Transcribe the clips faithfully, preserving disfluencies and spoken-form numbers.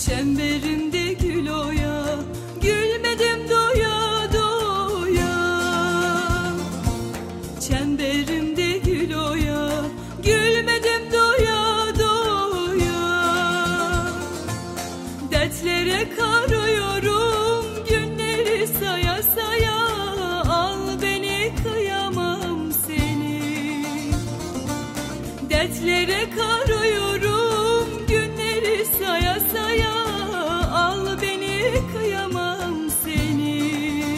Çemberimde gül oya, gülmedim doya doya. Çemberimde gül oya, gülmedim doya doya. Dertlere karıyorum günleri saya saya. Al beni kıyamam seni. Dertlere karıyorum günleri saya saya. Al beni kıyamam seni.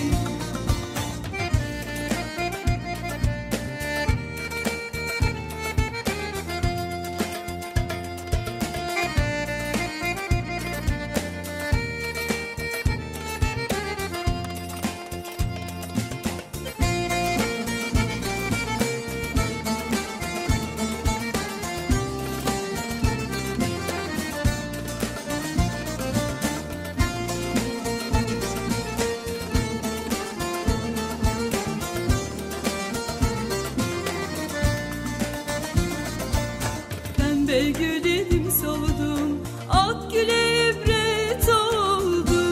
Pembe gül idim soldum, ak güle ibret oldu.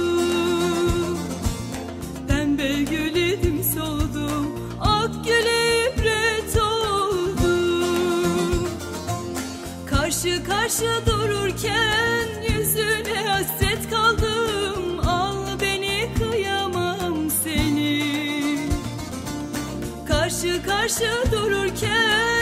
Pembe gül idim soldum, ak güle ibret oldu. Karşı karşı dururken yüzüne hasret kaldım. Al beni kıyamam seni. Karşı karşı dururken